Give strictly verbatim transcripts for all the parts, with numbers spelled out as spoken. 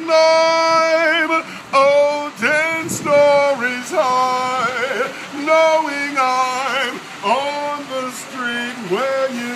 I'm oh ten stories high, knowing I'm on the street where you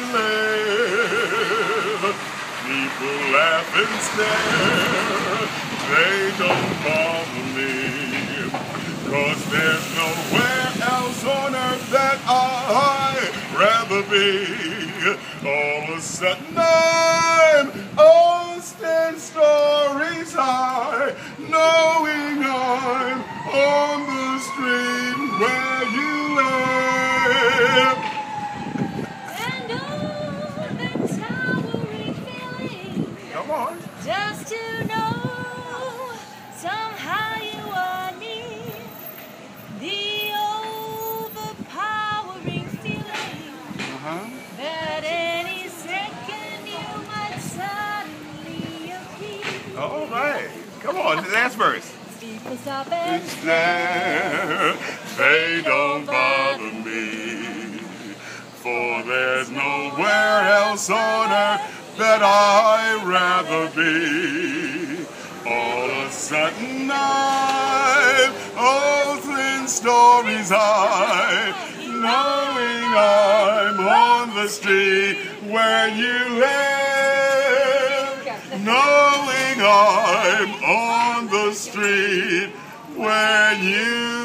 live. People laugh and stare, they don't bother me, 'cause there's nowhere else on earth that I'd rather be. All of a sudden I'm oh ten stories high, knowing I'm on the street where you live. And oh, that towering feeling. Come on. Just to know somehow you are near. The overpowering feeling Uh-huh. that any second you might suddenly appear. All right. Come on, the last verse. People stop and There, they don't bother me, for there's nowhere else on earth that I'd rather be. All of a sudden I'm oh ten stories high, knowing I'm on the street where you live, knowing I'm on the street where you